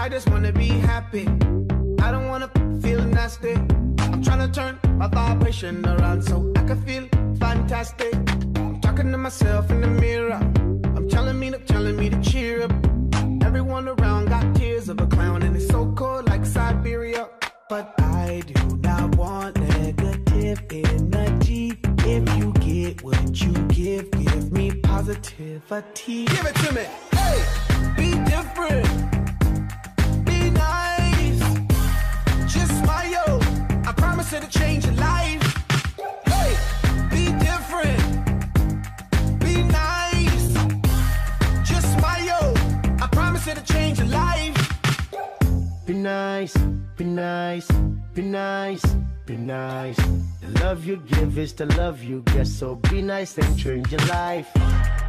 I just wanna be happy. I don't wanna feel nasty. I'm trying to turn my vibration around so I can feel fantastic. I'm talking to myself in the mirror. I'm telling me to cheer up. Everyone around got tears of a clown, and it's so cold like Siberia. But I do not want negative energy. If you get what you give me positivity. Give it to me. Hey, be different. Be nice. Just smile. I promise it'll change your life. Hey, be different. Be nice. Just smile. I promise it'll change your life. Be nice, be nice, be nice, be nice. The love you give is the love you get, so be nice and change your life.